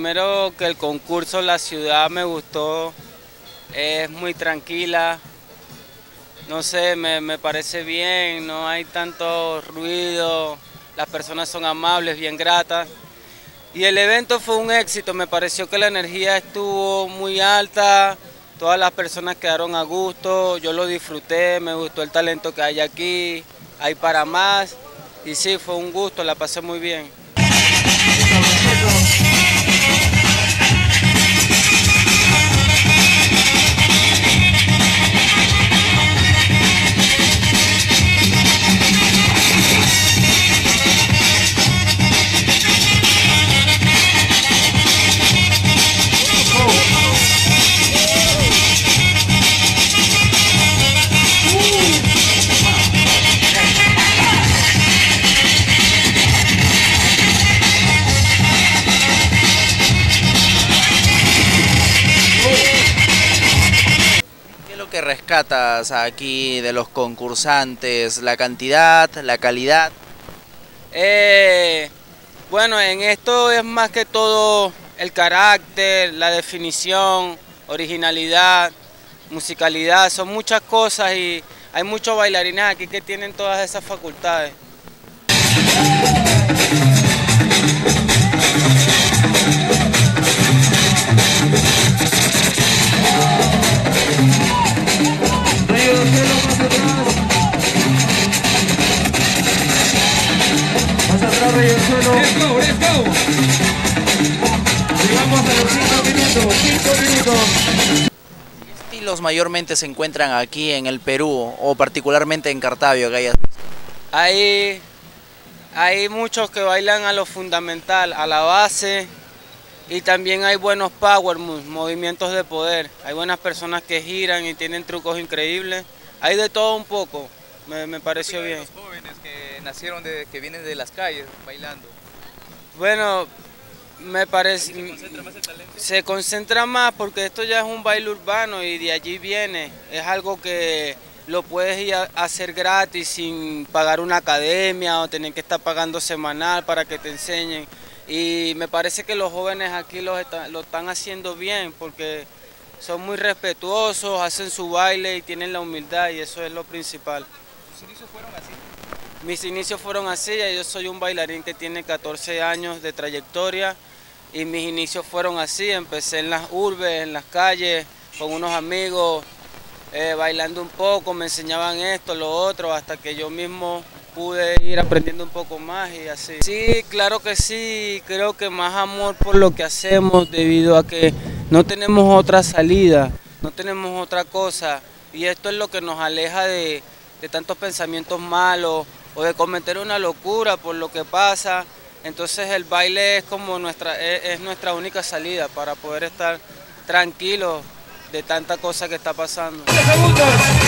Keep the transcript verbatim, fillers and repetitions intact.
primero que el concurso, la ciudad me gustó, es muy tranquila, no sé, me, me parece bien, no hay tanto ruido, las personas son amables, bien gratas. Y el evento fue un éxito, me pareció que la energía estuvo muy alta, todas las personas quedaron a gusto, yo lo disfruté, me gustó el talento que hay aquí, hay para más, y sí, fue un gusto, la pasé muy bien. ¿Qué rescatas aquí de los concursantes? ¿La cantidad, la calidad? Eh, bueno, en esto es más que todo el carácter, la definición, originalidad, musicalidad, son muchas cosas y hay muchos bailarines aquí que tienen todas esas facultades. Let's go, let's go. Llegamos a los cinco minutos, cinco minutos. ¿Qué estilos mayormente se encuentran aquí en el Perú o particularmente en Cartavio que hayas visto? Hay, hay muchos que bailan a lo fundamental, a la base, y también hay buenos power moves, movimientos de poder. Hay buenas personas que giran y tienen trucos increíbles. Hay de todo un poco, me, me pareció bien. Los jóvenes que nacieron, de, que vienen de las calles bailando. Bueno, me parece, ¿Se concentra más el talento? Se concentra más porque esto ya es un baile urbano y de allí viene. Es algo que lo puedes ir a hacer gratis sin pagar una academia o tener que estar pagando semanal para que te enseñen. Y me parece que los jóvenes aquí lo, está, lo están haciendo bien porque son muy respetuosos, hacen su baile y tienen la humildad y eso es lo principal. ¿Tus inicios fueron así? Mis inicios fueron así, yo soy un bailarín que tiene catorce años de trayectoria y mis inicios fueron así, empecé en las urbes, en las calles, con unos amigos, eh, bailando un poco, me enseñaban esto, lo otro, hasta que yo mismo pude ir aprendiendo un poco más y así. Sí, claro que sí, creo que más amor por lo que hacemos debido a que no tenemos otra salida, no tenemos otra cosa y esto es lo que nos aleja de, de tantos pensamientos malos o de cometer una locura por lo que pasa. Entonces el baile es como nuestra, es, es nuestra única salida para poder estar tranquilos de tanta cosa que está pasando. Segundos.